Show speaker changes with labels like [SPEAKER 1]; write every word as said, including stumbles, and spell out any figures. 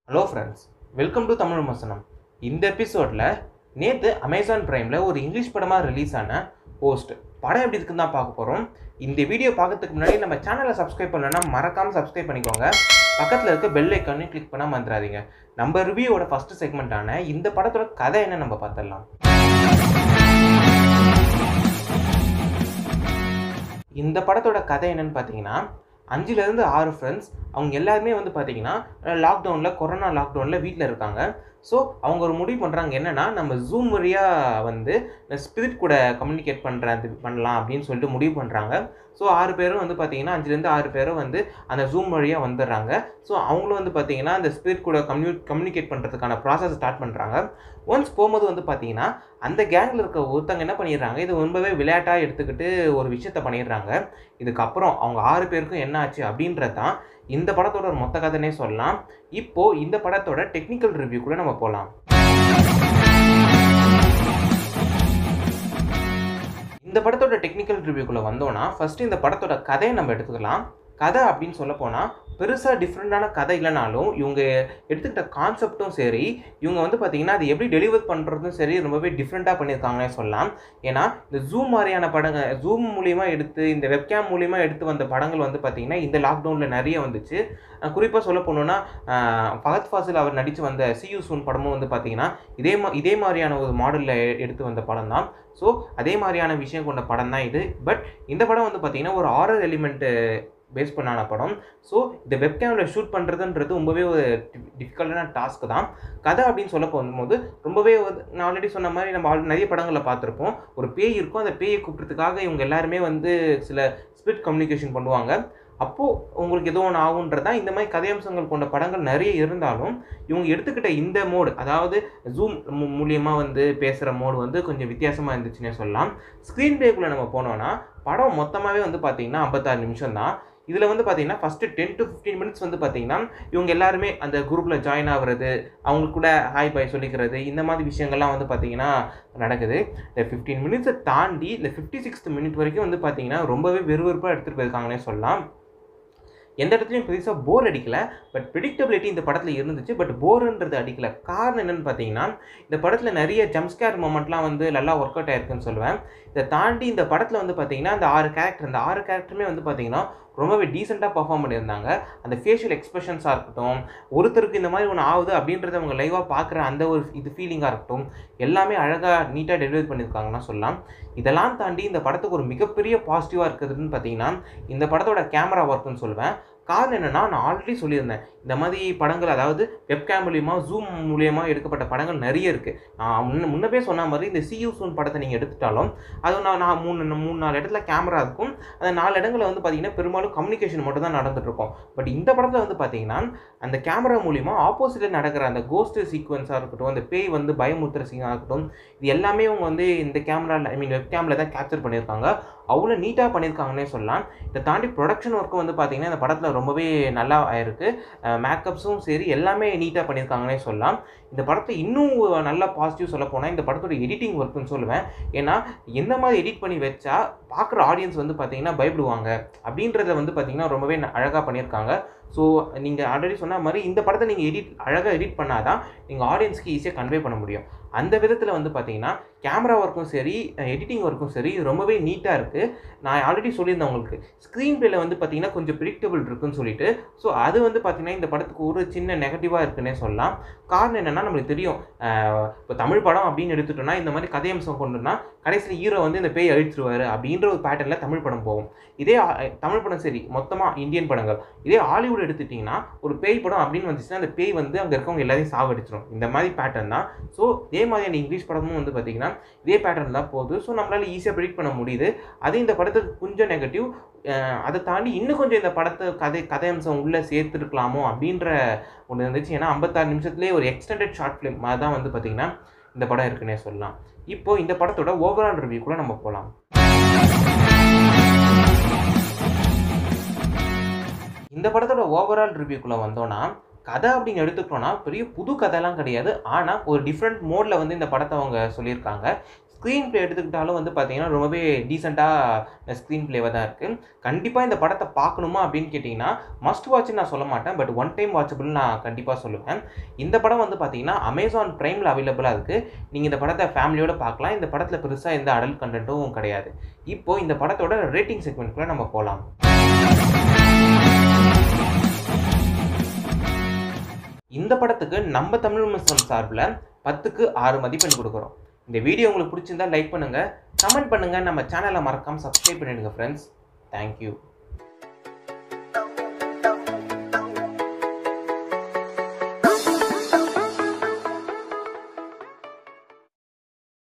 [SPEAKER 1] Hello friends, welcome to Vimarsanam. இந்த எபிசோட்ல நேத்து அமேசான் பிரைம்ல ஒரு இங்கிலீஷ் படமா ரிலீஸ் ஆன போஸ்ட் படம் எப்படி இருக்குன்னு தான் பார்க்க போறோம். இந்த வீடியோ பார்க்கிறதுக்கு முன்னாடி நம்ம சேனலை சப்ஸ்கிரைப் பண்ணலன்னா மறக்காம சப்ஸ்கிரைப் பண்ணிக்கோங்க. பக்கத்துல இருக்க பெல் ஐகானையும் கிளிக் பண்ணாம மறந்துடாதீங்க. நம்ம ரிவ்யூவோட ஃபர்ஸ்ட் செக்மெண்டான இந்த படத்தோட கதை என்ன நம்ம பார்த்துடலாம். இந்த படத்தோட கதை என்னன்னு பார்த்தீங்கன்னா, அஞ்சுலேருந்து ஆறு ஃப்ரெண்ட்ஸ் அவங்க எல்லாருமே வந்து பார்த்தீங்கன்னா லாக்டவுனில் கொரோனா லாக்டவுனில் வீட்டில் இருக்காங்க. ஸோ அவங்க ஒரு முடிவு பண்ணுறாங்க, என்னென்னா நம்ம ஜூம் வழியாக வந்து ஸ்பிரிட் கூட கம்யூனிகேட் பண்ணுறது பண்ணலாம் அப்படின்னு சொல்லிட்டு முடிவு பண்ணுறாங்க. ஸோ ஆறு பேரும் வந்து பார்த்தீங்கன்னா அஞ்சுலேருந்து ஆறு பேரும் வந்து அந்த ஜூம் வழியாக வந்துடுறாங்க. ஸோ அவங்களும் வந்து பார்த்தீங்கன்னா அந்த ஸ்பிரிட் கூட கம்யூ கம்யூனிகேட் பண்ணுறதுக்கான ப்ராசஸ் ஸ்டார்ட் பண்ணுறாங்க. ஒன்ஸ் போகும்போது வந்து பார்த்தீங்கன்னா அந்த கேங்கில் இருக்க ஒருத்தங்க என்ன பண்ணிடுறாங்க, இது ரொம்பவே விளையாட்டாக எடுத்துக்கிட்டு ஒரு விஷயத்த பண்ணிடுறாங்க. இதுக்கப்புறம் அவங்க ஆறு பேருக்கும் என்ன ஆச்சு அப்படின்றது தான் இந்த படத்தோட ஒரு மொத்த கதைனே சொல்லலாம். இப்போது இந்த படத்தோட டெக்னிக்கல் ரிவ்யூ கூட நம்ம போகலாம். இந்த படத்தோட டெக்னிக்கல் ரிவ்யூக்குள்ளே வந்தோன்னா ஃபஸ்ட்டு இந்த படத்தோட கதையை நம்ம எடுத்துக்கலாம். கதை அப்படின்னு சொல்ல போனால் பெருசாக டிஃப்ரெண்ட்டான கதை இல்லைனாலும் இவங்க எடுத்துக்கிட்ட கான்செப்டும் சரி, இவங்க வந்து பார்த்திங்கன்னா அது எப்படி டெலிவர் பண்ணுறதும் சரி ரொம்பவே டிஃப்ரெண்ட்டாக பண்ணியிருக்காங்கன்னே சொல்லலாம். ஏன்னா இந்த ஜூம் மாதிரியான படங்கள் ஜூம் மூலிமா எடுத்து இந்த வெப்கேம் மூலிமா எடுத்து வந்த படங்கள் வந்து பார்த்திங்கன்னா இந்த லாக்டவுனில் நிறைய வந்துச்சு. குறிப்பாக சொல்ல போனோன்னா ஃபஹத் ஃபாசில் அவர் நடித்து வந்த சி யூ சூன் படமும் வந்து பார்த்திங்கன்னா இதே மா இதே மாதிரியான ஒரு மாடலில் எடுத்து வந்த படம் தான். ஸோ அதே மாதிரியான விஷயம் கொண்ட படம் தான் இது. பட் இந்த படம் வந்து பார்த்திங்கன்னா ஒரு ஹாரர் எலிமெண்ட்டு பேஸ் பண்ணான படம். ஸோ இந்த வெப்கேமில் ஷூட் பண்ணுறதுன்றது ரொம்பவே ஒரு டிஃபிகல்ட்டான டாஸ்க்கு தான். கதை அப்படின்னு சொல்ல போகும்போது ரொம்பவே நான் ஆல்ரெடி சொன்ன மாதிரி நம்ம ஆல் நிறைய படங்களில் பார்த்துருப்போம். ஒரு பேய் இருக்கும், அந்த பேயை கூப்பிட்றதுக்காக இவங்க எல்லாருமே வந்து சில ஸ்பிரிட் கம்யூனிகேஷன் பண்ணுவாங்க. அப்போது உங்களுக்கு எதோ ஒன்று ஆகுன்றதான் இந்த மாதிரி கதையம்சங்கள் கொண்ட படங்கள் நிறைய இருந்தாலும் இவங்க எடுத்துக்கிட்ட இந்த மோடு, அதாவது ஜூம் மூலியமாக வந்து பேசுகிற மோடு வந்து கொஞ்சம் வித்தியாசமாக இருந்துச்சுன்னே சொல்லலாம். ஸ்க்ரீன் பிளேக்குள்ளே நம்ம போனோன்னா படம் மொத்தமாகவே வந்து பார்த்திங்கன்னா ஐம்பத்தாறு நிமிஷம் தான். இதில் வந்து பார்த்திங்கன்னா first ten to fifteen minutes வந்து பார்த்திங்கன்னா இவங்க எல்லாருமே அந்த குரூப்பில் ஜாயின் ஆகிறது, அவங்களுக்கு கூட ஹாய் பாய் சொல்லிக்கிறது, இந்த மாதிரி விஷயங்கள்லாம் வந்து பார்த்திங்கன்னா நடக்குது. இந்த ஃபிஃப்டீன் மினிட்ஸை தாண்டி இந்த ஃபிஃப்டி சிக்ஸ்த் மினிட் வரைக்கும் வந்து பார்த்திங்கன்னா ரொம்பவே வெறுவெறுப்பாக எடுத்துகிட்டு போயிருக்காங்கன்னே சொல்லலாம். எந்த இடத்துலையும் பெருசாக போர் அடிக்கலை. பட் ப்ரிடிக்டபிலிட்டி இந்த படத்தில் இருந்துச்சு, பட் போருன்றது அடிக்கலை. காரணம் என்னென்னு பார்த்தீங்கன்னா இந்த படத்தில் நிறைய ஜம்ப்ஸ்கேர் மூமெண்ட்லாம் வந்து நல்லா ஒர்க் அவுட் ஆயிருக்குன்னு சொல்லுவேன். இதை தாண்டி இந்த படத்தில் வந்து பார்த்திங்கன்னா அந்த ஆறு கேரக்டர் இந்த ஆறு கேரக்டருமே வந்து பார்த்திங்கன்னா ரொம்பவே டீசெண்டாக பர்ஃபார்ம் பண்ணியிருந்தாங்க. அந்த ஃபேஷியல் எக்ஸ்பிரஷன்ஸாக இருக்கட்டும், ஒருத்தருக்கு இந்த மாதிரி ஒன்று ஆகுது அப்படின்றத அவங்க லைவாக பார்க்குற அந்த ஒரு இது ஃபீலிங்காக இருக்கட்டும், எல்லாமே அழகாக நீட்டாக டெலிவரி பண்ணியிருக்காங்கன்னா சொல்லலாம். இதெல்லாம் தாண்டி இந்த படத்துக்கு ஒரு மிகப்பெரிய பாசிட்டிவாக இருக்கிறதுன்னு பார்த்தீங்கன்னா இந்த படத்தோட கேமரா ஒர்க்குன்னு சொல்லுவேன். காரணம் என்னென்னா, நான் ஆல்ரெடி சொல்லியிருந்தேன் இந்த மாதிரி படங்கள், அதாவது வெப்கேம் மூலியமா ஜூம் மூலியமா எடுக்கப்பட்ட படங்கள் நிறைய இருக்குது. நான் முன்ன முன்னவே சொன்ன மாதிரி இந்த சி யூ சூன் படத்தை நீங்கள் எடுத்துட்டாலும் அது நான் நான் மூணு மூணு நாலு இடத்துல கேமரா இருக்கும். அந்த நாலு இடங்களில் வந்து பார்த்திங்கன்னா பெரும்பாலும் கம்யூனிகேஷன் மட்டும் தான் நடந்துகிட்ருக்கோம். பட் இந்த படத்தில் வந்து பார்த்திங்கன்னா அந்த கேமரா மூலிமா ஆப்போசிட்டில் நடக்கிற அந்த கோஸ்ட் சீக்வன்ஸாக இருக்கட்டும், அந்த பேய் வந்து பயமுத்துற சீனாக இருக்கட்டும், இது எல்லாமே அவங்க வந்து இந்த கேமராவில் ஐ மீன் வெப் கேமில் தான் கேப்சர் பண்ணியிருக்காங்க. அவ்வளோ நீட்டாக பண்ணியிருக்காங்கன்னே சொல்லலாம். இதை தாண்டி ப்ரொடக்ஷன் ஒர்க்கும் வந்து பார்த்திங்கன்னா இந்த படத்தில் ரொம்பவே நல்லா ஆயிருக்கு. மேக்கப்ஸும் சரி எல்லாமே நீட்டாக பண்ணியிருக்காங்கன்னே சொல்லலாம். இந்த படத்தை இன்னும் நல்லா பாசிட்டிவ் சொல்ல போனால் இந்த படத்தோட எடிட்டிங் ஒர்க்குன்னு சொல்லுவேன். ஏன்னா எந்த மாதிரி எடிட் பண்ணி வச்சா பார்க்குற ஆடியன்ஸ் வந்து பார்த்திங்கன்னா பயப்படுவாங்க அப்படின்றத வந்து பார்த்திங்கன்னா ரொம்பவே அழகாக பண்ணியிருக்காங்க. ஸோ நீங்கள் ஆல்ரெடி சொன்ன மாதிரி இந்த படத்தை நீங்கள் எடிட் அழகாக எடிட் பண்ணால் தான் நீங்கள் ஆடியன்ஸ்க்கு ஈஸியாக கன்வே பண்ண முடியும். அந்த விதத்தில் வந்து பார்த்திங்கன்னா கேமரா ஒர்க்கும் சரி எடிட்டிங் ஒர்க்கும் சரி ரொம்பவே நீட்டாக இருக்குது. நான் ஆல்ரெடி சொல்லியிருந்தேன் உங்களுக்கு ஸ்க்ரீன் பிளேயில் வந்து பார்த்திங்கன்னா கொஞ்சம் ப்ரிடிக்டபிள் இருக்குன்னு சொல்லிட்டு. ஸோ அது வந்து பார்த்திங்கன்னா இந்த படத்துக்கு ஒரு சின்ன நெகட்டிவாக இருக்குன்னே சொல்லலாம். காரணம் என்னென்னா, நம்மளுக்கு தெரியும் இப்போ தமிழ் படம் அப்படின்னு எடுத்துட்டோம்னா இந்த மாதிரி கதையம்சம் கொண்டுனா கடைசியில் ஹீரோ வந்து இந்த பேய் அழிச்சிருவார் அப்படின்ற ஒரு பேட்டர்னில் தமிழ் படம் போகும். இதே தமிழ் படம் சரி மொத்தமாக இந்தியன் படங்கள், இதே ஹாலிவுட் எடுத்துட்டிங்கன்னா ஒரு பேய் படம் அப்படின்னு வந்துச்சுன்னா அந்த பேய் வந்து அங்கே இருக்கவங்க எல்லாரையும் சாவடிச்சிடும். இந்த மாதிரி பேட்டர்ன் தான். ஸோ இதே மாதிரியான இங்கிலீஷ் படமும் வந்து பார்த்திங்கன்னா இதே பேட்டர்ன் தான் போகுது. ஸோ நம்மளால் ஈஸியாக ப்ரெடிக்ட் பண்ண முடியுது. அது இந்த படத்துக்கு கொஞ்சம் நெகட்டிவ். அதை தாண்டி இன்னும் கொஞ்சம் இந்த படத்தை கதை கதையம்சம் உள்ளே சேர்த்துருக்கலாமோ அப்படின்ற ஒன்று இருந்துச்சு. ஏன்னா ஐம்பத்தாறு நிமிஷத்துலேயே ஒரு எக்ஸ்டெண்டட் ஷார்ட் ஃபிலிம் மாதிரி தான் வந்து பார்த்திங்கன்னா இந்த படம் இருக்குன்னே சொல்லலாம். இப்போது இந்த படத்தோட ஓவரால் ரிவ்யூ கூட நம்ம போகலாம். இந்த படத்தோட ஓவரால் ரிவ்யூக்குள்ளே வந்தோன்னா கதை அப்படின்னு எடுத்துக்கிட்டோன்னா பெரிய புது கதைலாம் கிடையாது. ஆனால் ஒரு டிஃப்ரெண்ட் மோடில் வந்து இந்த படத்தை அவங்க சொல்லியிருக்காங்க. ஸ்க்ரீன் ப்ளே எடுத்துக்கிட்டாலும் வந்து பார்த்தீங்கன்னா, ரொம்பவே டீசென்ட்டான ஸ்க்ரீன் ப்ளேவா தான் இருக்கு. கண்டிப்பா இந்த படத்த பார்க்கணுமா அப்படின்னு கேட்டீங்கன்னா, மஸ்ட் வாட்ச்ன்னு நான் சொல்ல மாட்டேன். பட் ஒன் டைம் வாட்சபிள்னு நான் கண்டிப்பா சொல்லுவேன். இந்த படம் வந்து பார்த்தீங்கன்னா, Amazon Primeல அவைலபிளா இருக்கு. நீங்க இந்த படத்த ஃபேமிலியோட பார்க்கலாம். இந்த படத்துல பெருசா எந்த அடல்ட் கன்டென்ட்டும் கிடையாது. இப்போ இந்த படத்தோட ரேட்டிங் செக்மென்ட்குள்ள நம்ம போலாம். இந்த படத்துக்கு நம்ம தமிழ் விமர்சனம் சார்பில பத்துக்கு ஆறு மதிப்பெண் குடுக்குறோம். இந்த வீடியோ உங்களுக்கு பிடிச்சிருந்தா லைக் பண்ணுங்க, கமெண்ட் பண்ணுங்க, நம்ம சேனலை மறக்காம சப்ஸ்கிரைப் பண்ணிடுங்க ஃப்ரெண்ட்ஸ். Thank you.